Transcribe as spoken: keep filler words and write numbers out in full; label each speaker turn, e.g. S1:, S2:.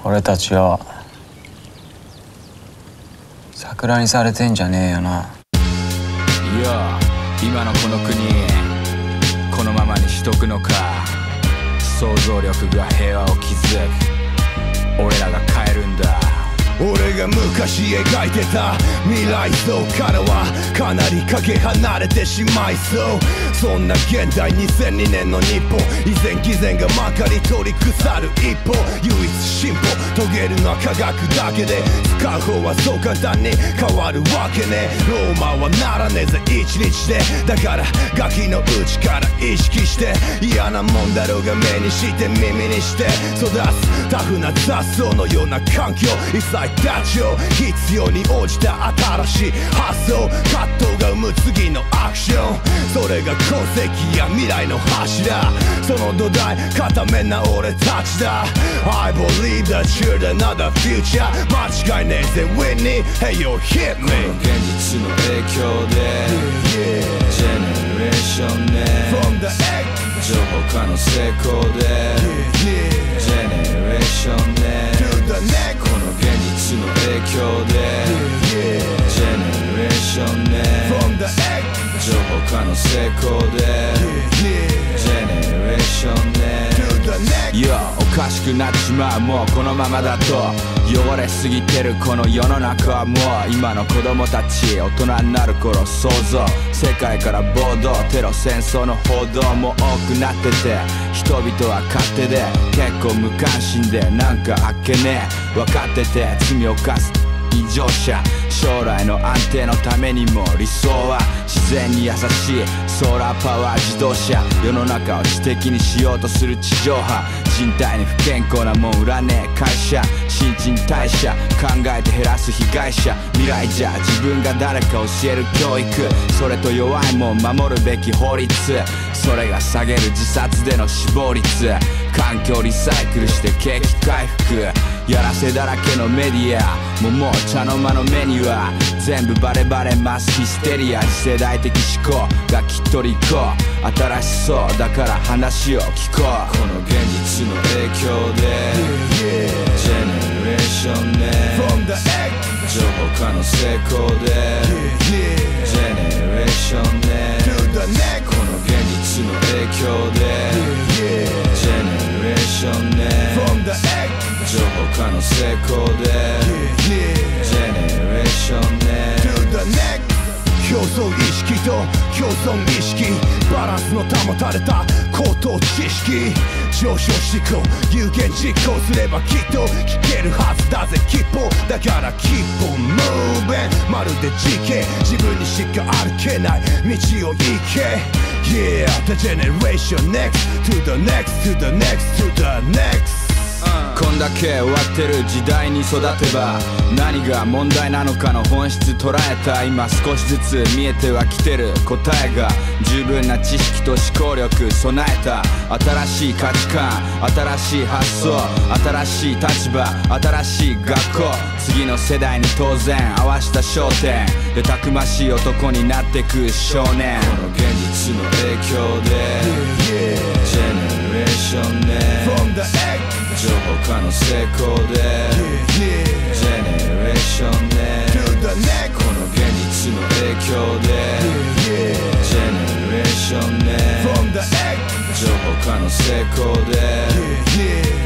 S1: 俺たちは桜にされてんじゃねえよな。
S2: いや、今のこの国このままにしとくのか。想像力が平和を築く。俺らが変えるんだ。
S3: 俺が昔描いてた未来像からはかなりかけ離れてしまいそう。そんな現代にせんにねんの日本、以前偽善がまかり取り腐る一歩。唯一進歩遂げるのは科学だけで、使う方はそう簡単に変わるわけね。ローマはならねえぜ一日で。だからガキのうちから意識して、嫌なもんだろうが目にして耳にして育つタフな雑草のような環境。一切立ちを必要に応じた新しい発想、葛藤が生む次のアクション。それが功績や未来の柱、その土台固めな俺たちだ。 I believe that you're another future。 間違いねえぜ Whitney Hey yo hit me。
S2: この現実の影響で、yeah, yeah. ジェネレーションね
S3: From the X
S2: 情報化の成功で、yeah, yeah. ジェネレーションね
S3: To the next。
S2: この現実の影響で、
S3: yeah, yeah.
S2: ジェネレーションね
S3: From the X
S2: 情報化の成功で、
S3: yeah, yeah.
S2: ジェネレーションね
S3: To the next。
S2: いや、おかしくなっちまうもうこのままだと。汚れすぎてるこの世の中はもう今の子供たち大人になる頃想像。世界から暴動テロ戦争の報道も多くなってて、人々は勝手で結構無関心で、なんかあっけねえ分かってて罪を犯す異常者。将来の安定のためにも理想は自然に優しいソーラーパワー自動車。世の中を知的にしようとする地上波、人体に不健康なもん売らねえ会社。新陳代謝考えて減らす被害者。未来じゃ自分が誰か教える教育、それと弱いもん守るべき法律。それが下げる自殺での死亡率。環境リサイクルして景気回復。やらせだらけのメディアももう茶の間の目には全部バレバレマスヒステリア。次世代的思考がきっと利口、新しそうだから話を聞こう。この現実の影響で、
S3: yeah, yeah.
S2: ジェネレーションね
S3: From the X
S2: 情報化の成功で、
S3: yeah, yeah.
S2: ジェネレーションね
S3: To the next。
S2: この現実の影響で、
S3: yeah, yeah.
S2: ジェネレーションね
S3: From the X
S2: 情報化の成功で、
S3: yeah, yeah.
S2: ジェネレーションね
S3: To the next。 競争意識と共存意識、バランスの保たれた高等知識。上昇志向有言実行すればきっと聞けるはずだぜ吉報。だから Keep on moving まるで時系、自分にしか歩けない道を行け。Yeah the generation next to the next to the next to the next。
S2: こんだけ終わってる時代に育てば何が問題なのかの本質捉えた。今少しずつ見えてはきてる答えが、十分な知識と思考力備えた新しい価値観、新しい発想、新しい立場、新しい学校。次の世代に当然合わした焦点でたくましい男になってく少年。この現実の影響で、
S3: yeah, yeah.
S2: ジェネレーションね
S3: From the X
S2: 情報化の成功で、
S3: yeah, yeah.
S2: ジェネレーションね
S3: To the next。
S2: この現実の影響で、
S3: yeah, yeah.
S2: ジェネレーションね
S3: From the X
S2: 情報化の成功で、
S3: yeah, yeah.